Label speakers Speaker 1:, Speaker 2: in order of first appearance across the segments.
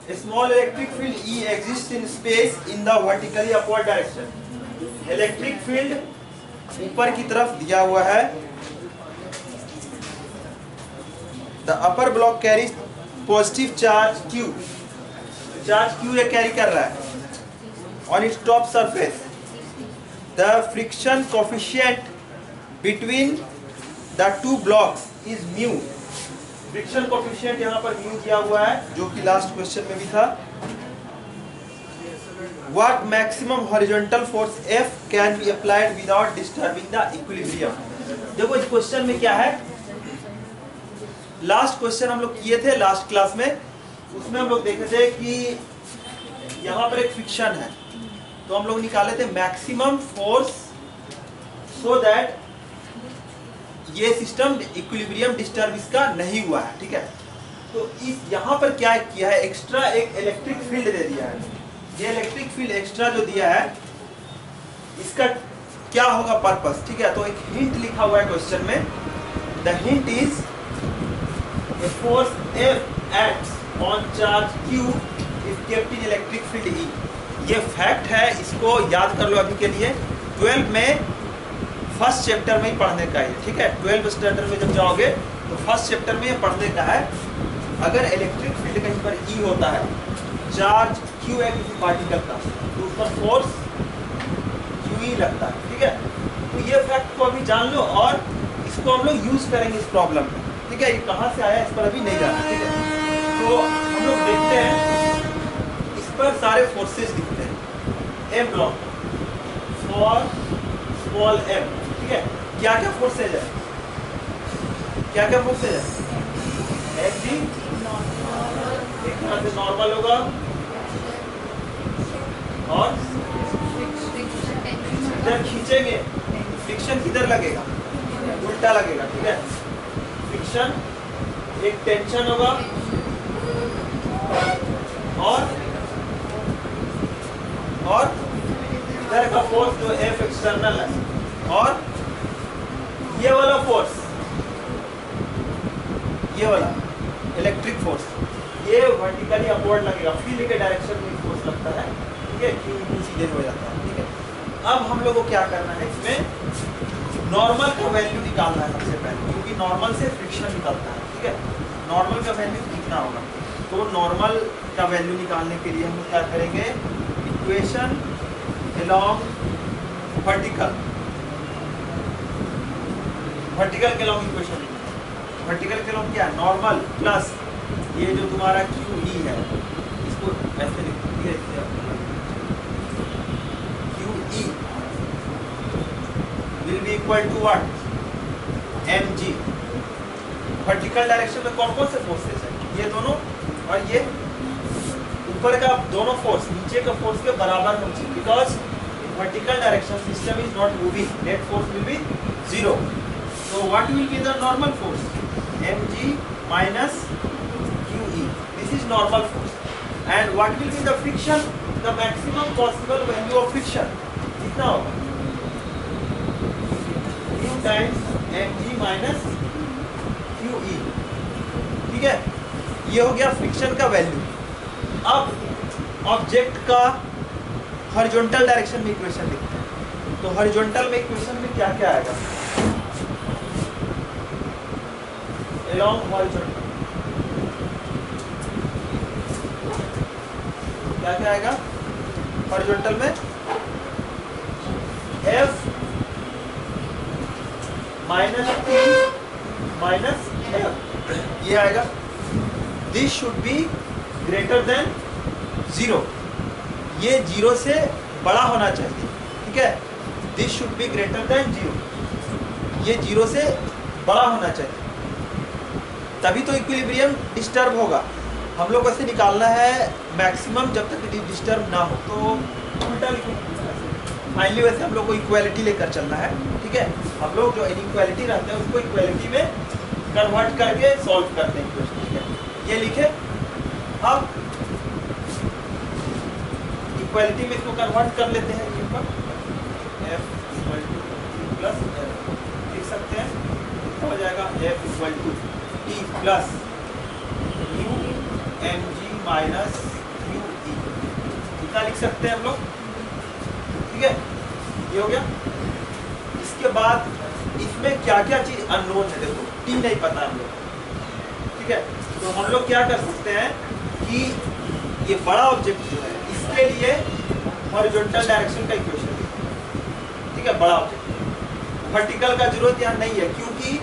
Speaker 1: Small electric field E exists in space in the vertically upward direction. Electric field ऊपर की तरफ दिया हुआ है. The upper block carries positive charge Q. Charge Q ये carry कर रहा है on its top surface. The friction coefficient between the two blocks is mu. Friction coefficient यहाँ पर म्यू दिया हुआ है जो कि लास्ट क्वेश्चन में भी था. What maximum horizontal force F can be applied without disturbing the equilibrium? देखो इस क्वेश्चन में क्या है, लास्ट क्वेश्चन हम लोग किए थे लास्ट क्लास में, उसमें हम लोग देखे थे कि यहाँ पर एक फ्रिक्शन है तो हम लोग निकाले थे मैक्सिमम फोर्स सो दैट ये सिस्टम इक्विलिब्रियम डिस्टर्ब इसका नहीं हुआ है. ठीक है, तो इस यहाँ पर क्या किया है, एक्स्ट्रा एक इलेक्ट्रिक फील्ड दे दिया है. ये इलेक्ट्रिक फील्ड एक्स्ट्रा जो दिया है इसका क्या होगा पर्पस. ठीक है, तो एक हिंट लिखा हुआ है क्वेश्चन में. The hint is a force F acts on charge Q is kept in electric field E. ये फैक्ट है, इसको याद कर लो अभी के लिए. 12 में फर्स्ट चैप्टर में ही पढ़ने का है. ठीक है, 12 स्टैंडर्ड में जब जाओगे तो फर्स्ट चैप्टर में ये पढ़ने का है. अगर इलेक्ट्रिक फील्ड कहीं पर E होता है, चार्ज Q है किसी पार्टिकल का, तो उस पर फोर्स QE लगता है. ठीक है, तो ये फैक्ट को अभी जान लो और इसको हम लोग यूज करेंगे इस प्रॉब्लम में. ठीक है, ये कहाँ से आया इस पर अभी नहीं जाना. ठीक है, तो हम लोग देखते हैं इस पर सारे फोर्सेस दिखते हैं. M block for small m. ठीक है, क्या क्या फोर्सेज है, क्या क्या फोर्सेज है. Fg एक तरह से नॉर्मल होगा और जब खींचेंगे फ्रिक्शन किधर लगेगा, उल्टा लगेगा. ठीक है, फ्रिक्शन एक टेंशन होगा और इधर का फोर्स जो F एक्सटर्नल है और ये वाला फोर्स, ये वाला इलेक्ट्रिक फोर्स ये वर्टिकली अपवर्ड लगेगा. फील्ड के डायरेक्शन में फोर्स लगता है. ठीक है, Q सीधे हो जाता है. ठीक है, अब हम लोग को क्या करना है, इसमें नॉर्मल का वैल्यू निकालना है सबसे पहले, क्योंकि नॉर्मल से फ्रिक्शन निकलता है. ठीक है, नॉर्मल का वैल्यू कितना होगा, तो नॉर्मल का वैल्यू निकालने के लिए हम लोग क्या करेंगे, इक्वेशन अलोंग वर्टिकल के लॉन्ग इक्वेशन. वर्टिकल के लॉन्ग क्या है, नॉर्मल प्लस ये जो तुम्हारा QE है, इसको ऐसे लिखिए, QE will be equal to what, mg. Vertical direction में कौन कौन से फोर्सेस है, ये दोनों और ये ऊपर का दोनों फोर्स नीचे का फोर्स के बराबर होना चाहिए, because in vertical direction system is not moving, net force will be 0. So what will be the normal force? mg minus QE. This is normal force. And what will be the friction? The maximum possible value of friction. कितना होगा? Q times mg minus QE. ठीक है? ये हो गया friction का value. अब object का हॉरिजॉन्टल डायरेक्शन में इक्वेशन लिखते हैं. तो हॉरिजॉन्टल में इक्वेशन में क्या क्या आएगा, along horizontal क्या क्या आएगा, हॉरिजॉन्टल में F minus T minus F ये आएगा. This should be greater than 0. ये 0 से बड़ा होना चाहिए. ठीक है, this should be greater than 0. ये 0 से बड़ा होना चाहिए, तभी तो इक्विलिब्रियम डिस्टर्ब होगा. हम लोग वैसे निकालना है मैक्सिमम जब तक डिस्टर्ब ना हो, तो उल्टा लिखेंगे. फाइनली वैसे हम लोग को इक्वालिटी लेकर चलना है. ठीक है, हम लोग जो इनइक्वालिटी रहते हैं उसको इक्वालिटी में कन्वर्ट करके सॉल्व करते हैं इक्वेशन. ठीक है, ये लिखे. अब इक्वालिटी में इसको कन्वर्ट कर लेते हैं. F प्लस लिख सकते हैं, हो जाएगा F T plus U mg minus इतना लिख सकते हैं हम लोग, ठीक है, ये हो गया। इसके बाद इसमें क्या क्या चीज अननोन है, देखो टी नहीं पता हम लोग, ठीक है, तो हम लोग क्या कर सकते हैं कि ये बड़ा ऑब्जेक्ट जो है इसके लिए हॉरिजॉन्टल डायरेक्शन का इक्वेशन, ठीक है, बड़ा ऑब्जेक्ट, वर्टिकल का जरूरत यहाँ नहीं है, क्योंकि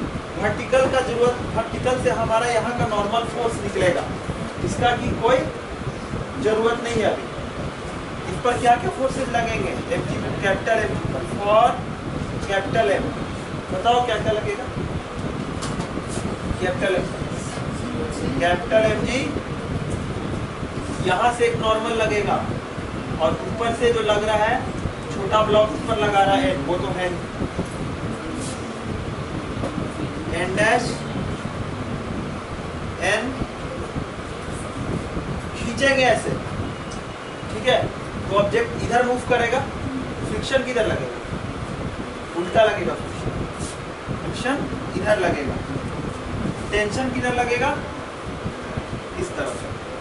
Speaker 1: वर्टिकल से हमारा यहाँ का नॉर्मल फोर्स निकलेगा, इसका की कोई जरूरत नहीं है अभी। इस पर क्या क्या फोर्सेज लगेंगे, capital M for capital M, बताओ क्या क्या लगेगा, कैपिटल एम जी, यहाँ से एक नॉर्मल लगेगा और ऊपर से जो लग रहा है छोटा ब्लॉक ऊपर लगा रहा है वो तो है एन डैश एन, खींचेंगे ऐसे, ठीक है, तो ऑब्जेक्ट इधर मूव करेगा, फ्रिक्शन किधर लगेगा, उल्टा लगेगा, फ्रिक्शन इधर लगेगा, टेंशन किधर लगेगा, इस तरफ।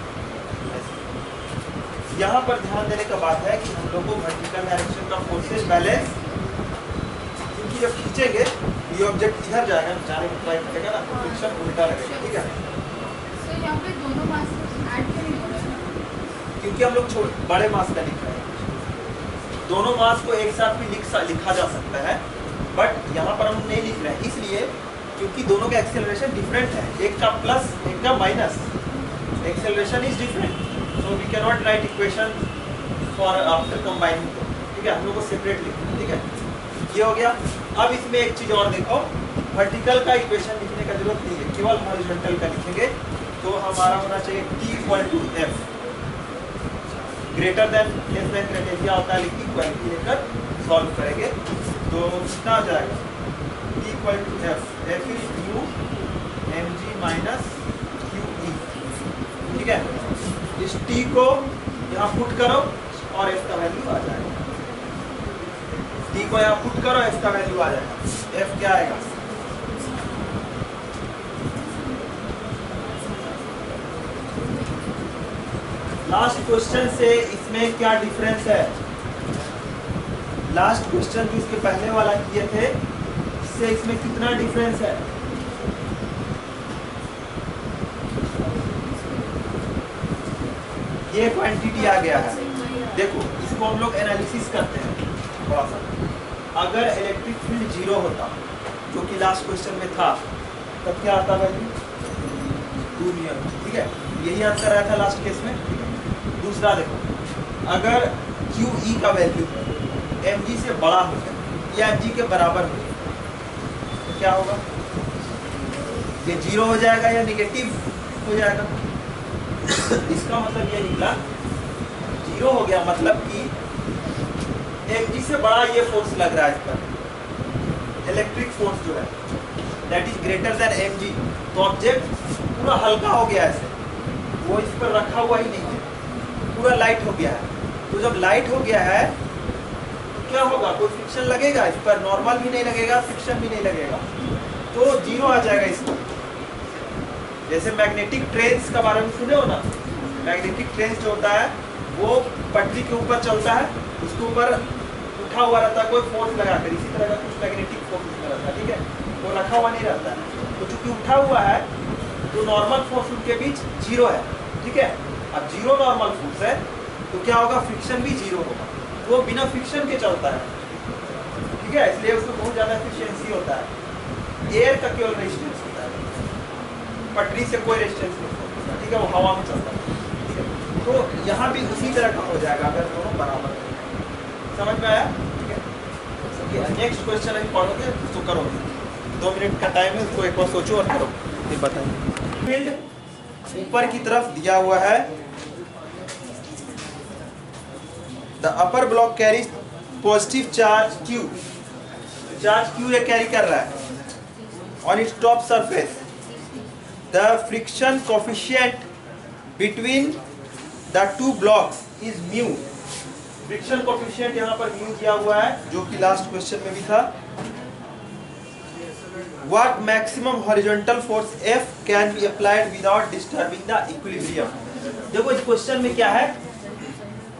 Speaker 1: यहाँ पर ध्यान देने का बात है कि हम लोग को वर्टिकल डायरेक्शन का फोर्सेस बैलेंस, क्योंकि जब खींचेंगे ये ऑब्जेक्ट इधर जाएगा, जाने को ट्राई करेगा ना, तो फ्रिक्शन उल्टा लगेगा, ठीक है।
Speaker 2: तो यहाँ पे दोनों मास ऐड क्यों नहीं हो रहे हैं?
Speaker 1: क्योंकि हम लोग बड़े मास का लिख रहे हैं, दोनों मास को एक साथ भी लिखा जा सकता है, बट यहाँ पर हम नहीं लिख रहे हैं, इसलिए क्योंकि दोनों का एक्सेलरेशन डिफरेंट है, एक का प्लस एक का minus, acceleration is different, so we can not write equation for after combining, ठीक है, हम लोग को सेपरेट लिखना, ठीक है, ये हो गया। अब इसमें एक चीज और देखो, वर्टिकल का इक्वेशन लिखने का जरूरत नहीं है, केवल हॉरिजॉन्टल का लिखेंगे, तो हमारा होना चाहिए T = F, greater than less than criteria होता है, लिखी इक्वालिटी लेकर सॉल्व करेंगे, तो कितना आ जाएगा, T = F, F is U mg minus QE, ठीक है, इस T को यहाँ पुट करो और F का वैल्यू आ जाएगा, T को यहाँ पुट करो, F का वैल्यू आ जाएगा, F क्या आएगा, लास्ट क्वेश्चन से इसमें क्या डिफरेंस है, लास्ट क्वेश्चन जो इसके पहले वाला किए थे इससे इसमें कितना डिफरेंस है, ये क्वांटिटी आ गया है, देखो इसको हम लोग एनालिसिस करते हैं थोड़ा सा, अगर इलेक्ट्रिक फील्ड 0 होता जो कि लास्ट क्वेश्चन में था, तब क्या आता वैल्यू 2 नियर, ठीक है, यही आंसर आया था लास्ट केस में। दूसरा देखो, अगर QE का वैल्यू mg से बड़ा हो जाए या mg के बराबर हो जाए तो क्या होगा, ये 0 हो जाएगा या नेगेटिव हो जाएगा, इसका मतलब ये निकला 0 हो गया, मतलब कि mg से बड़ा ये फोर्स लग रहा है इस पर, इलेक्ट्रिक फोर्स जो है that is greater than mg, तो ऑब्जेक्ट पूरा हल्का हो गया ऐसे, वो इस पर रखा हुआ ही नहीं है, पूरा लाइट हो गया है, तो जब लाइट हो गया है तो क्या होगा, कोई फ्रिक्शन लगेगा इस पर, नॉर्मल भी नहीं लगेगा, फ्रिक्शन भी नहीं लगेगा, तो 0 आ जाएगा इसको। जैसे मैग्नेटिक ट्रेन्स का बारे में सुने हो ना, मैग्नेटिक ट्रेन्स जो होता है वो पटरी के ऊपर चलता है, उसके ऊपर उठा हुआ रहता है कोई फोर्स लगाकर, इसी तरह का कुछ मैग्नेटिक फोर्स उसमें रहता है, ठीक है, वो रखा हुआ नहीं रहता है, तो चूंकि उठा हुआ है तो नॉर्मल फोर्स उनके बीच 0 है, ठीक है, अब 0 नॉर्मल फोर्स है तो क्या होगा, फ्रिक्शन भी 0 होगा, वो बिना फ्रिक्शन के चलता है, ठीक है, इसलिए उसमें बहुत ज़्यादा एफिशिएंसी होता है, एयर का केवल रेजिस्टेंस होता है, पटरी से कोई रेजिस्टेंस नहीं होता, ठीक है, वो हवा में चलता है, ठीक है, तो यहाँ भी उसी तरह का हो जाएगा अगर दोनों बराबर है, समझ में आया, ठीक है। नेक्स्ट क्वेश्चन अभी पढ़ोगे तो करोगे, 2 मिनट का टाइम है, उसको एक बार सोचो और करो, फिर बताइए। फील्ड ऊपर की तरफ दिया हुआ है, the upper block carries positive charge Q, charge Q ये कैरी कर रहा है on its top surface, the friction coefficient between the 2 blocks is mu, friction coefficient यहाँ पर म्यू दिया हुआ है जो कि लास्ट क्वेश्चन में भी था। What maximum horizontal force F can be applied without disturbing the equilibrium? देखो इस क्वेश्चन में क्या है,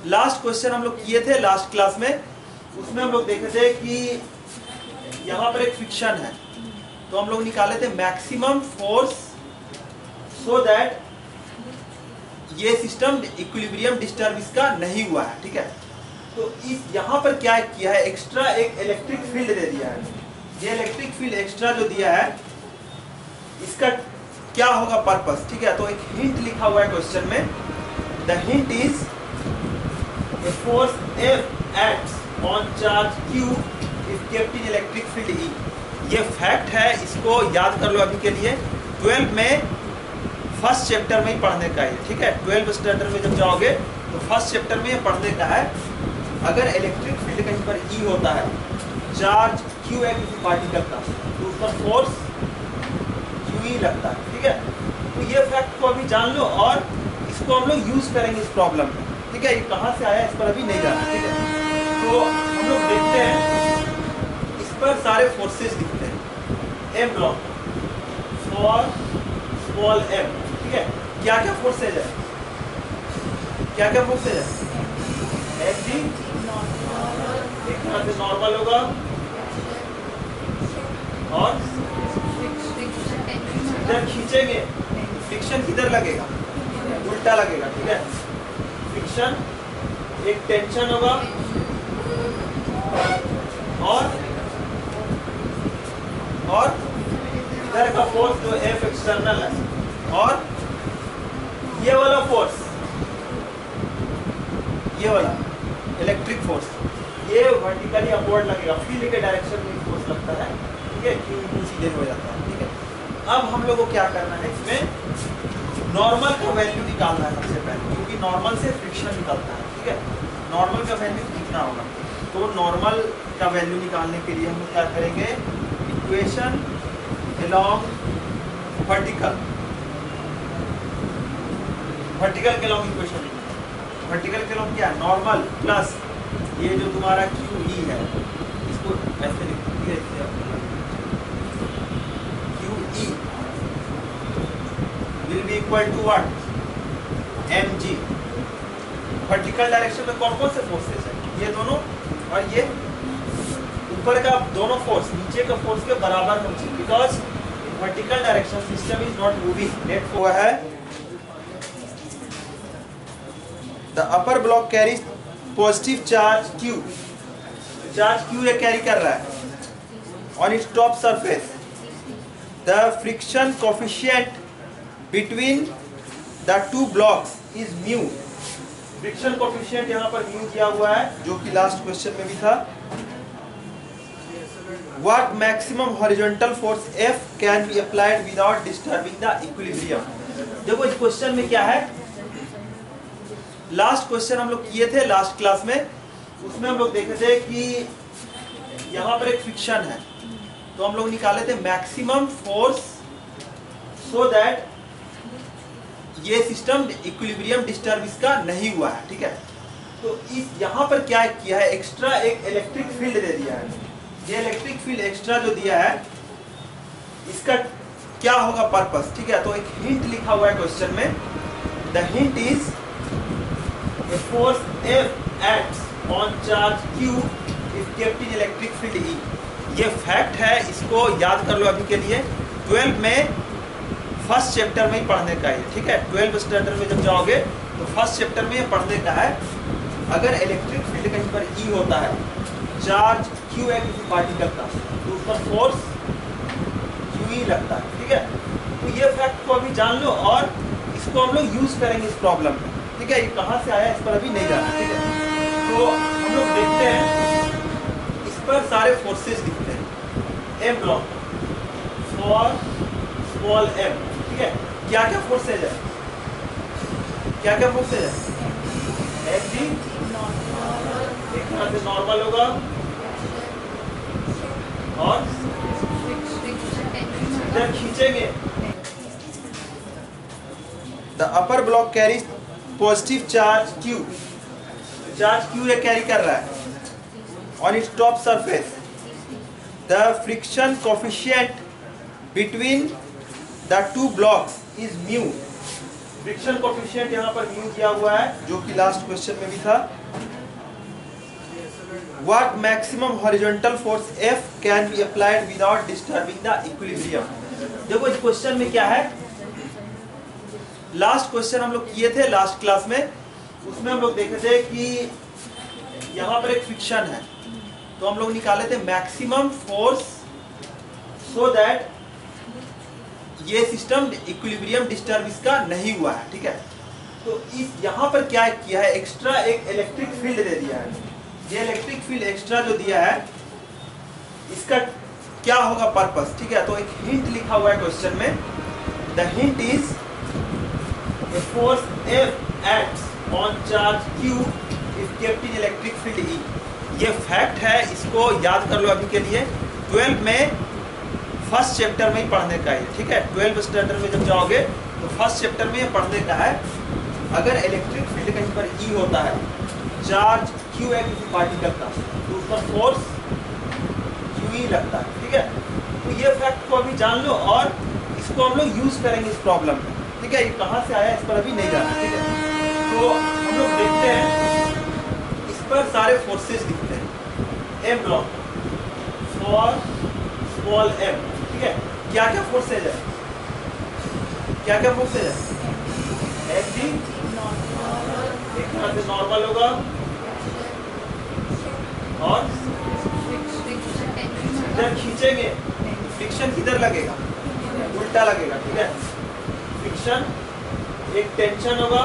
Speaker 1: लास्ट क्वेश्चन हम लोग किए थे लास्ट क्लास में, उसमें हम लोग देखे थे कि यहाँ पर एक फ्रिक्शन है, तो हम लोग निकाले थे मैक्सिमम फोर्स सो दैट ये सिस्टम इक्विलिब्रियम डिस्टर्ब इसका नहीं हुआ है, ठीक है। तो इस यहाँ पर क्या किया है, एक्स्ट्रा एक इलेक्ट्रिक फील्ड दे दिया है। ये इलेक्ट्रिक फील्ड एक्स्ट्रा जो दिया है इसका क्या होगा पर्पस, ठीक है। तो एक हिंट लिखा हुआ है क्वेश्चन में, the hint is a force F acts on charge Q if kept in electric field E। ये फैक्ट है, इसको याद कर लो अभी के लिए। 12 में फर्स्ट चैप्टर में ही पढ़ने का है, ठीक है। 12 स्टैंडर्ड में जब जाओगे तो फर्स्ट चैप्टर में ये पढ़ने का है। अगर इलेक्ट्रिक फील्ड कहीं पर E होता है, चार्ज Q है किसी पार्टिकल का, तो उस पर फोर्स QE लगता है, ठीक है। तो ये फैक्ट को अभी जान लो और इसको हम लोग यूज करेंगे इस प्रॉब्लम में, ठीक है। ये कहाँ से आया इस पर अभी नहीं जाना, ठीक है। तो हम लोग देखते हैं, इस पर सारे फोर्सेस दिखते हैं। M block for small m, ठीक है। क्या क्या फोर्सेज है, क्या क्या फोर्सेज है? Fg एक तरह से नॉर्मल होगा, और जब खींचेंगे फ्रिक्शन किधर लगेगा, उल्टा लगेगा, ठीक है। फ्रिक्शन एक टेंशन होगा, और इधर का फोर्स जो F एक्सटर्नल है, और ये वाला फोर्स, ये वाला इलेक्ट्रिक फोर्स, ये वर्टिकली अपवर्ड लगेगा, फील्ड के डायरेक्शन में फोर्स लगता है, ठीक है। Q सीधे हो जाता है, ठीक है। अब हम लोग को क्या करना है, इसमें नॉर्मल का वैल्यू निकालना है सबसे पहले, क्योंकि नॉर्मल से फ्रिक्शन निकलता है, ठीक है। नॉर्मल का वैल्यू कितना होगा, तो नॉर्मल का वैल्यू निकालने के लिए हम लोग क्या करेंगे, इक्वेशन अलोंग वर्टिकल, वर्टिकल के अलोंग इक्वेशन, वर्टिकल के अलोंग क्या है, नॉर्मल प्लस ये जो तुम्हारा QE है, इसको ऐसे लिख दीजिए, QE will be equal to what, mg। Vertical direction में कौन कौन से फोर्सेस है, ये दोनों और ये ऊपर का दोनों फोर्स नीचे का फोर्स के बराबर होना चाहिए, because vertical direction system is not moving, net हुआ है। The upper block carries positive charge Q, charge Q ये कैरी कर रहा है on its top surface. The friction coefficient between the two blocks is mu. Friction coefficient यहाँ पर mu दिया हुआ है, जो कि लास्ट क्वेश्चन में भी था। What maximum horizontal force F can be applied without disturbing the equilibrium. देखो इस क्वेश्चन में क्या है, लास्ट क्वेश्चन हम लोग किए थे लास्ट क्लास में, उसमें हम लोग देखे थे कि यहाँ पर एक फ्रिक्शन है, तो हम लोग निकाले थे मैक्सिमम फोर्स सो दैट ये सिस्टम इक्विलिब्रियम डिस्टर्ब इसका नहीं हुआ है, ठीक है। तो इस यहाँ पर क्या किया है, एक्स्ट्रा एक इलेक्ट्रिक फील्ड दे दिया है। ये इलेक्ट्रिक फील्ड एक्स्ट्रा जो दिया है इसका क्या होगा पर्पस, ठीक है। तो एक हिंट लिखा हुआ है क्वेश्चन में, the hint is a force F acts on charge Q if kept in electric field E। ये फैक्ट है, इसको याद कर लो अभी के लिए। 12 में फर्स्ट चैप्टर में ही पढ़ने का है, ठीक है। 12 स्टैंडर्ड में जब जाओगे तो फर्स्ट चैप्टर में ये पढ़ने का है। अगर इलेक्ट्रिक फील्ड कहीं पर E होता है, चार्ज Q है किसी पार्टिकल का, तो उस पर फोर्स QE लगता है, ठीक है। तो ये फैक्ट को अभी जान लो और इसको हम लोग यूज करेंगे इस प्रॉब्लम में, ठीक है। ये कहाँ से आया इस पर अभी नहीं जाना, ठीक है। तो हम लोग देखते हैं, इस पर सारे फोर्सेस दिखते हैं। M block for small m, ठीक है। क्या क्या फोर्सेज है, क्या क्या फोर्सेज है? Fg एक तरह से नॉर्मल होगा, और जब खींचेंगे the upper block carries positive charge Q, charge Q ये कैरी कर रहा है on its top surface. The friction coefficient between the two blocks is mu. Friction coefficient यहाँ पर गिवन किया हुआ है, जो कि लास्ट क्वेश्चन में भी था। What maximum horizontal force F can be applied without disturbing the equilibrium? देखो इस क्वेश्चन में क्या है, लास्ट क्वेश्चन हम लोग किए थे लास्ट क्लास में, उसमें हम लोग देखे थे कि यहाँ पर एक फ्रिक्शन है, तो हम लोग निकाले थे मैक्सिमम फोर्स सो दैट ये सिस्टम इक्विलिब्रियम डिस्टर्ब इसका नहीं हुआ है, ठीक है। तो इस यहाँ पर क्या किया है, एक्स्ट्रा एक इलेक्ट्रिक फील्ड दे दिया है। ये इलेक्ट्रिक फील्ड एक्स्ट्रा जो दिया है, इसका क्या होगा पर्पस, ठीक है। तो एक हिंट लिखा हुआ है क्वेश्चन में, the hint is a force F acts on charge Q if kept in electric field E। ये फैक्ट है, इसको याद कर लो अभी के लिए। 12 में फर्स्ट चैप्टर में ही पढ़ने का है, ठीक है। 12 स्टैंडर्ड में जब जाओगे तो फर्स्ट चैप्टर में ये पढ़ने का है। अगर इलेक्ट्रिक फील्ड कहीं पर E होता है, चार्ज Q है किसी पार्टिकल का, तो उसका फोर्स QE लगता है, ठीक है। तो ये फैक्ट को अभी जान लो और इसको हम लोग यूज करेंगे इस प्रॉब्लम में, ठीक है। ये कहाँ से आया इस पर अभी नहीं जाना, ठीक है। तो हम लोग देखते हैं, इस पर सारे फोर्सेस दिखते हैं। M block for small m, ठीक है। क्या क्या फोर्सेज है, क्या क्या फोर्सेज है? Mg एक तरह से नॉर्मल होगा, और जब खींचेंगे फ्रिक्शन किधर लगेगा, उल्टा लगेगा, ठीक है। फ्रिक्शन एक टेंशन होगा,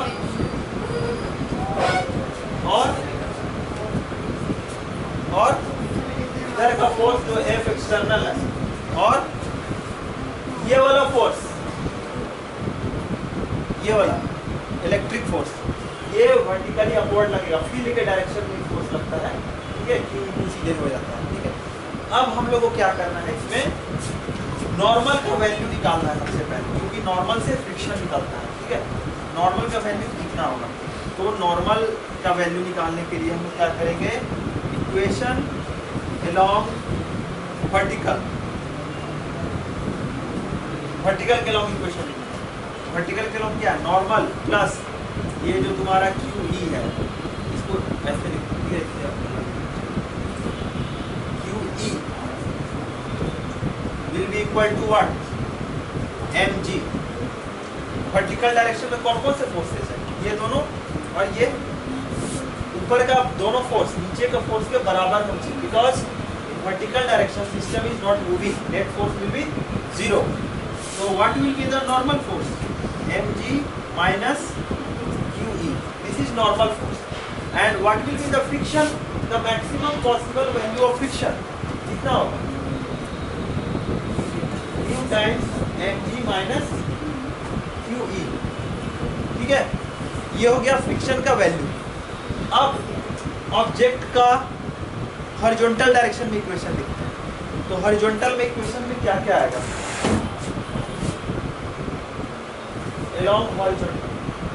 Speaker 1: और इधर का फोर्स जो F एक्सटर्नल है, और ये वाला फोर्स, ये वाला इलेक्ट्रिक फोर्स, ये वर्टिकली अपवर्ड लगेगा, फील्ड के डायरेक्शन में फोर्स लगता है, ठीक है। Q सीधे हो जाता है, ठीक है। अब हम लोग को क्या करना है, इसमें नॉर्मल का वैल्यू निकालना है सबसे पहले, क्योंकि नॉर्मल से फ्रिक्शन निकलता है, ठीक है। नॉर्मल का वैल्यू कितना होगा, तो नॉर्मल का वैल्यू निकालने के लिए हम लोग क्या करेंगे, इक्वेशन अलोंग वर्टिकल, वर्टिकल के अलोंग इक्वेशन, वर्टिकल के अलोंग क्या है, नॉर्मल प्लस ये जो तुम्हारा QE है, इसको ऐसे लिखिए, QE will be equal to what, mg। Vertical direction में कौन कौन से फोर्सेस है, ये दोनों और ये ऊपर का दोनों फोर्स नीचे का फोर्स के बराबर होना चाहिए, because vertical direction system is not moving, net force will be 0। so what will be the normal force, mg minus QE, this is normal force। and what will be the friction, the maximum possible value of friction कितना होगा, Q times mg minus QE, ठीक है। ये हो गया friction का value. अब object का हॉरिजॉन्टल डायरेक्शन में इक्वेशन लिखते हैं, तो हॉरिजॉन्टल में इक्वेशन में क्या क्या आएगा, along horizontal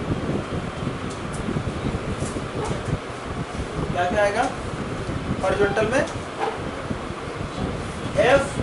Speaker 1: क्या क्या आएगा, हॉरिजॉन्टल में F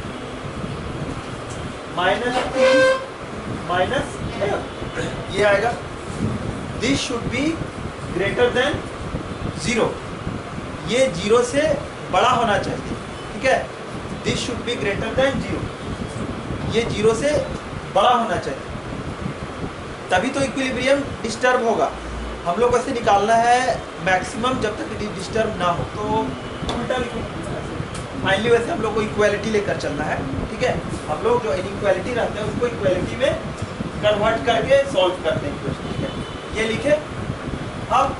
Speaker 1: minus T minus F, ये आएगा। This should be greater than 0, ये 0 से बड़ा होना चाहिए, ठीक है। This should be greater than 0, ये 0 से बड़ा होना चाहिए, तभी तो इक्विलिब्रियम डिस्टर्ब होगा। हम लोग ऐसे निकालना है मैक्सिमम जब तक डिस्टर्ब ना हो, तो उल्टा लिखेंगे। फाइनली वैसे हम लोग को इक्वालिटी लेकर चलना है, ठीक है। हम लोग जो इनइक्वालिटी रहते हैं उसको इक्वालिटी में कन्वर्ट करके सॉल्व करते हैं क्वेश्चन, ठीक है। ये लिखे, अब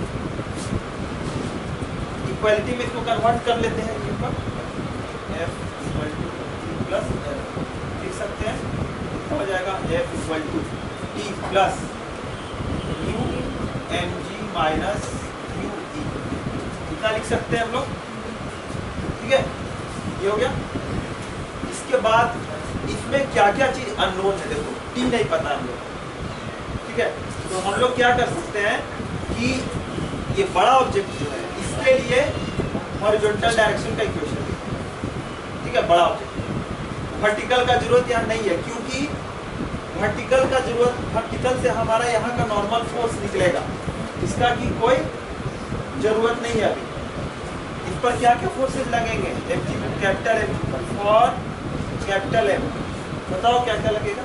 Speaker 1: इक्वालिटी में इसको कन्वर्ट कर लेते हैं, F equal to T plus F लिख सकते हैं, हो जाएगा F equal to T plus U mg minus QE, इतना लिख सकते हैं हम लोग, ठीक है। ये हो गया। इसके बाद इसमें क्या क्या चीज अननोन है, देखो T नहीं पता हम लोग, ठीक है। तो हम लोग क्या कर सकते हैं कि ये बड़ा ऑब्जेक्ट जो है इसके लिए हॉरिजॉन्टल डायरेक्शन का इक्वेशन, ठीक है। बड़ा ऑब्जेक्ट वर्टिकल का जरूरत यहाँ नहीं है, क्योंकि वर्टिकल का जरूरत, वर्टिकल से हमारा यहाँ का नॉर्मल फोर्स निकलेगा, इसका की कोई जरूरत नहीं है अभी। इस पर क्या क्या फोर्सेज लगेंगे, Fg कैपिटल एम पर फॉर कैपिटल एम, बताओ क्या क्या लगेगा।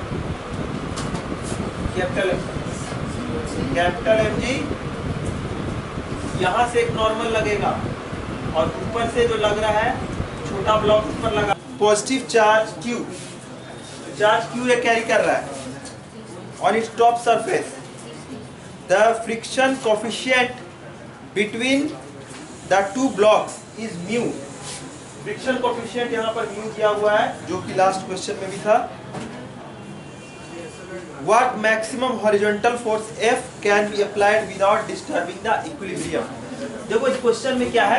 Speaker 1: Capital M, capital M G, यहाँ से एक नॉर्मल लगेगा और ऊपर से जो लग रहा है छोटा ब्लॉक उस पर लगा positive charge Q, charge Q ये कैरी कर रहा है on its top surface. The friction coefficient between the two blocks is mu. Friction coefficient यहाँ पर म्यू दिया हुआ है जो कि लास्ट क्वेश्चन में भी था। What maximum horizontal force F can be applied without disturbing the equilibrium? देखो इस क्वेश्चन में क्या है,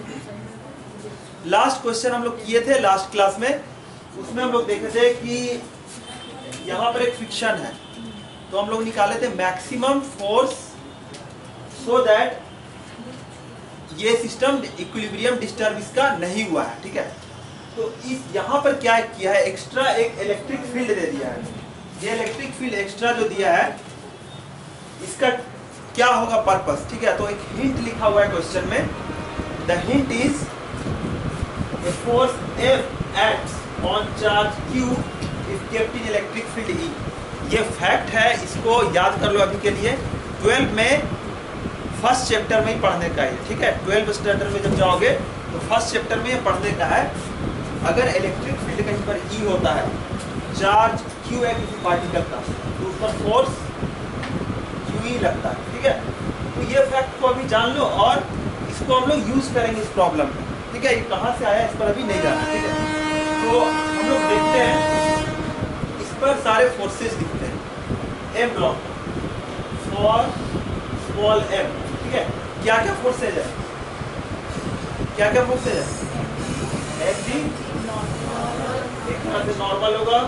Speaker 1: लास्ट क्वेश्चन हम लोग किए थे लास्ट क्लास में, उसमें हम लोग देखे थे कि यहाँ पर एक फ्रिक्शन है, तो हम लोग निकाले थे मैक्सिमम फोर्स सो दैट ये सिस्टम इक्विलिब्रियम डिस्टर्ब इसका नहीं हुआ है, ठीक है। तो इस यहाँ पर क्या किया है, एक्स्ट्रा एक इलेक्ट्रिक फील्ड दे दिया है। ये इलेक्ट्रिक फील्ड एक्स्ट्रा जो दिया है इसका क्या होगा पर्पस, ठीक है। तो एक हिंट लिखा हुआ है क्वेश्चन में, the hint is a force F acts on charge Q if kept in electric field E। ये फैक्ट है, इसको याद कर लो अभी के लिए। 12 में फर्स्ट चैप्टर में ही पढ़ने का है, ठीक है। 12 स्टैंडर्ड में जब जाओगे तो फर्स्ट चैप्टर में ये पढ़ने का है। अगर इलेक्ट्रिक फील्ड कहीं पर E होता है, चार्ज Q है किसी पार्टिकल का, तो उस पर फोर्स QE लगता है, ठीक है। तो ये फैक्ट को अभी जान लो और इसको हम लोग यूज करेंगे इस प्रॉब्लम में, ठीक है। ये कहाँ से आया इस पर अभी नहीं जाना, ठीक है। तो हम लोग देखते हैं, इस पर सारे फोर्सेस दिखते हैं। M block for small m, ठीक है। क्या क्या फोर्सेज है, क्या क्या फोर्सेज है, Fg एक तरह से नॉर्मल होगा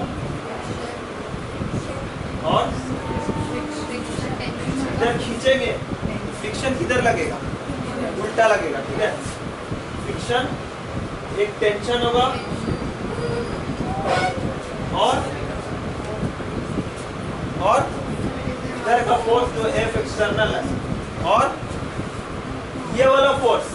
Speaker 1: और जब खींचेंगे फ्रिक्शन किधर लगेगा, उल्टा लगेगा, ठीक है। फ्रिक्शन एक टेंशन होगा और इधर का फोर्स जो F एक्सटर्नल है, और ये वाला फोर्स,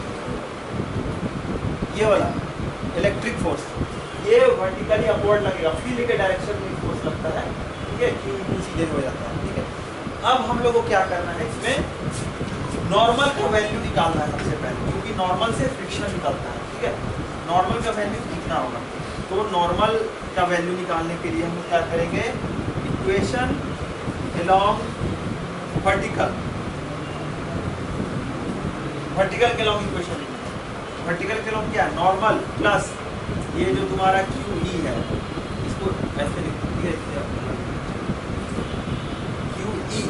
Speaker 1: ये वाला इलेक्ट्रिक फोर्स, ये वर्टिकली अपवर्ड लगेगा, फील्ड के डायरेक्शन में फोर्स लगता है, ठीक है। Q सीधे हो जाता है, ठीक है। अब हम लोग को क्या करना है, इसमें नॉर्मल का वैल्यू निकालना है सबसे पहले, क्योंकि नॉर्मल से फ्रिक्शन निकलता है, ठीक है। नॉर्मल का वैल्यू कितना होगा, तो नॉर्मल का वैल्यू निकालने के लिए हम लोग क्या करेंगे, इक्वेशन अलोंग वर्टिकल, वर्टिकल के लॉन्ग इक्वेशन, वर्टिकल के लॉन्ग क्या है, नॉर्मल प्लस ये जो तुम्हारा QE है, इसको ऐसे लिखिए, QE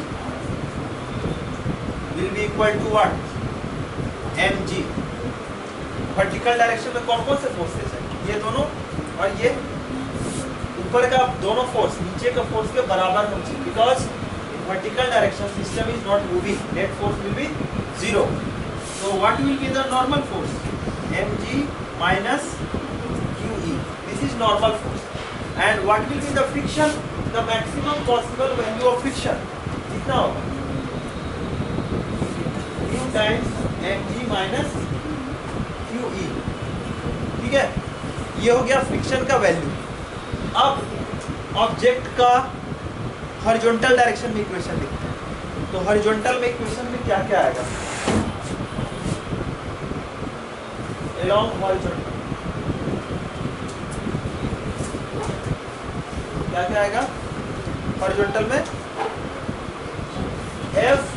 Speaker 1: will be equal to what, mg। Vertical direction में कौन कौन से फोर्सेस है, ये दोनों और ये ऊपर का दोनों फोर्स नीचे का फोर्स के बराबर होना चाहिए, because vertical direction system is not moving, net force will be 0। So what will be the normal force? Mg minus QE. This is normal force. And what will be the friction? The maximum possible value of friction. कितना होगा? Q times Mg minus QE. ठीक है? ये हो गया friction का value. अब object का हॉरिजॉन्टल डायरेक्शन में इक्वेशन लिखते हैं। तो हॉरिजॉन्टल में इक्वेशन में क्या क्या आएगा? along horizontal क्या क्या आएगा हॉरिजॉन्टल में, F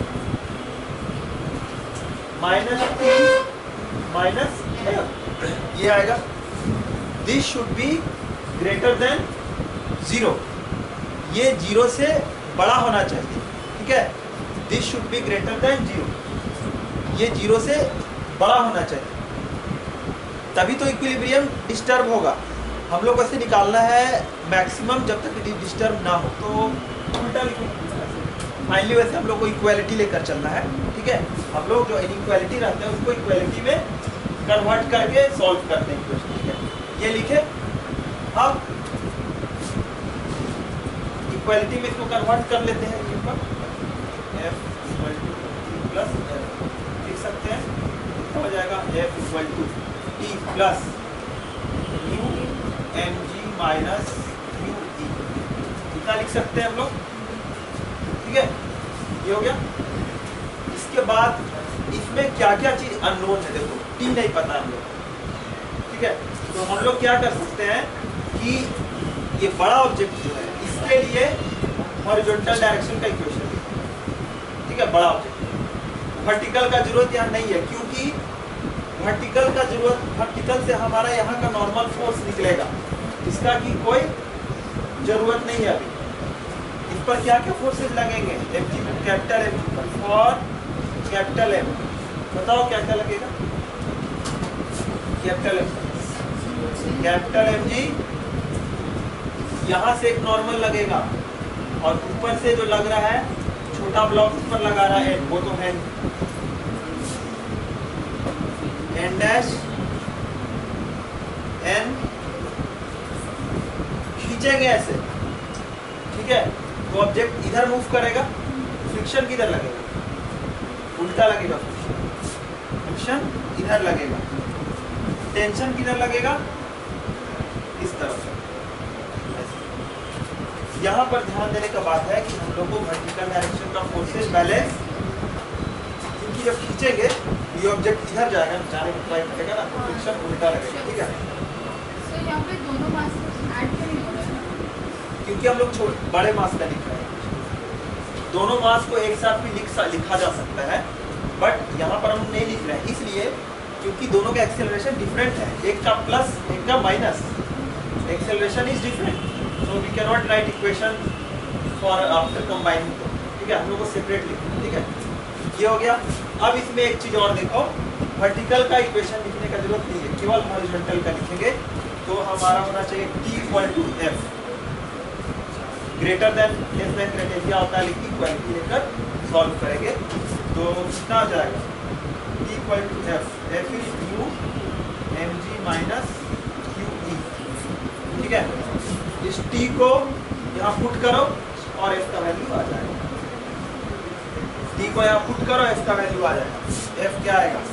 Speaker 1: minus T minus F ये आएगा। This should be greater than 0, ये 0 से बड़ा होना चाहिए, ठीक है। This should be greater than 0, ये 0 से बड़ा होना चाहिए, तभी तो इक्विलिब्रियम डिस्टर्ब होगा। हम लोग वैसे निकालना है मैक्सिमम जब तक डिस्टर्ब ना हो, तो उल्टा लिखेंगे। फाइनली वैसे हम लोग को इक्वालिटी लेकर चलना है, ठीक है। हम लोग जो इनइक्वालिटी रहते हैं उसको इक्वालिटी में कन्वर्ट करके सॉल्व करते हैं इक्वेशन, ठीक है। ये लिखे। अब इक्वालिटी में इसको कन्वर्ट कर लेते हैं यू पर F equal to T plus F लिख सकते हैं, क्या हो जाएगा F equal to T plus U mg minus QE, इतना लिख सकते हैं हम लोग। ठीक है, ये हो गया। इसके बाद इसमें क्या क्या चीज अननोन है, देखो T नहीं पता हम लोग। ठीक है, तो हम लोग क्या कर सकते हैं कि ये बड़ा ऑब्जेक्ट जो है इसके लिए हॉरिजॉन्टल डायरेक्शन का इक्वेशन, ठीक है, बड़ा ऑब्जेक्ट। वर्टिकल का जरूरत यहाँ नहीं है, क्योंकि वर्टिकल का जरूरत, वर्टिकल से हमारा यहाँ का नॉर्मल फोर्स निकलेगा, इसका की कोई जरूरत नहीं है अभी। इस पर क्या क्या फोर्सेज लगेंगे, Mg कैपिटल M पर फॉर कैपिटल M, बताओ क्या क्या लगेगा। कैपिटल M, कैपिटल Mg, यहाँ से एक नॉर्मल लगेगा और ऊपर से जो लग रहा है छोटा ब्लॉक उस पर लगा रहा है, वो तो है N डैश N, खींचेंगे ऐसे। ठीक है, तो ऑब्जेक्ट इधर मूव करेगा, फ्रिक्शन किधर लगेगा, उल्टा लगेगा, फ्रिक्शन इधर लगेगा, टेंशन किधर लगेगा, इस तरफ। यहाँ पर ध्यान देने का बात है कि हम लोग को वर्टिकल डायरेक्शन का फोर्सेस बैलेंस, क्योंकि जब खींचेंगे ये ऑब्जेक्ट इधर जाएगा, जाने में ट्राई करेगा ना, तो फ्रिक्शन उल्टा लगेगा। ठीक है,
Speaker 2: सो यहाँ पे दोनों मास ऐड क्यों नहीं हो रहे हैं?
Speaker 1: क्योंकि हम लोग बड़े मास का लिख रहे हैं। दोनों मास को एक साथ भी लिखा जा सकता है, बट यहाँ पर हम नहीं लिख रहे हैं, इसलिए क्योंकि दोनों का एक्सेलरेशन डिफरेंट है, एक का प्लस एक का minus, acceleration is different, so we can not write equation for after combining. ठीक है, हम लोग को सेपरेट लिखना है। ठीक है, ये हो गया। अब इसमें एक चीज और देखो, वर्टिकल का इक्वेशन लिखने का जरूरत नहीं है, केवल हॉरिजॉन्टल का लिखेंगे। तो हमारा होना चाहिए T equal to F greater than less than criteria होता है, लिख इक्वालिटी लेकर सॉल्व करेंगे तो कितना हो जाएगा, T equal to F, F is U mg minus QE। ठीक है, इस T को यहाँ पुट करो और F का वैल्यू आ जाएगा, T को यहाँ पुट करो, F का वैल्यू आ जाएगा। F क्या आएगा,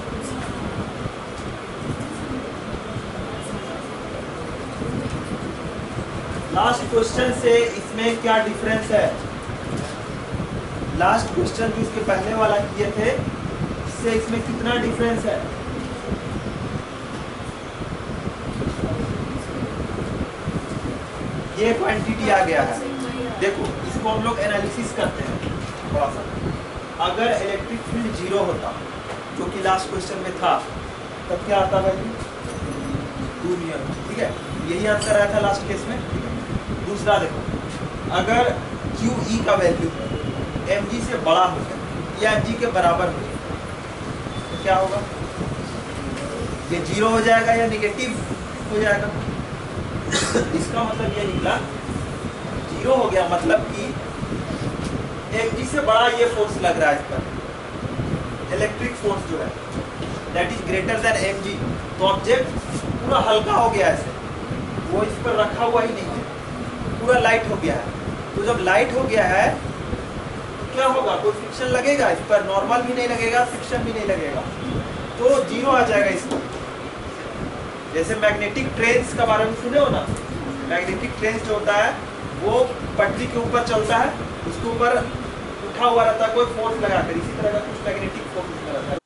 Speaker 1: लास्ट क्वेश्चन से इसमें क्या डिफरेंस है, लास्ट क्वेश्चन जो इसके पहले वाला किए थे इससे इसमें कितना डिफरेंस है। ये क्वांटिटी आ गया है, देखो इसको हम लोग एनालिसिस करते हैं थोड़ा सा। अगर इलेक्ट्रिक फील्ड 0 होता, जो कि लास्ट क्वेश्चन में था, तब क्या आता वैल्यू 2 नियर। ठीक है, यही आंसर आया था लास्ट केस में। दूसरा देखो, अगर QE का वैल्यू mg से बड़ा हो जाए या mg के बराबर हो जाए तो क्या होगा, ये 0 हो जाएगा या निगेटिव हो जाएगा। इसका मतलब ये निकला 0 हो गया, मतलब कि mg से बड़ा ये फोर्स लग रहा है इस पर, इलेक्ट्रिक फोर्स जो है that is greater than mg। तो ऑब्जेक्ट पूरा हल्का हो गया ऐसे, वो इस पर रखा हुआ ही नहीं है, पूरा लाइट हो गया है। तो जब लाइट हो गया है तो क्या होगा, कोई फ्रिक्शन लगेगा इस पर, नॉर्मल भी नहीं लगेगा, फ्रिक्शन भी नहीं लगेगा, तो 0 आ जाएगा इसको। जैसे मैग्नेटिक ट्रेन्स का बारे में सुने हो ना, मैग्नेटिक ट्रेन्स जो होता है वो पटरी के ऊपर चलता है, उसके ऊपर उठा हुआ रहता है कोई फोर्स लगाकर, इसी तरह का कुछ मैग्नेटिक फोर्स रहता है।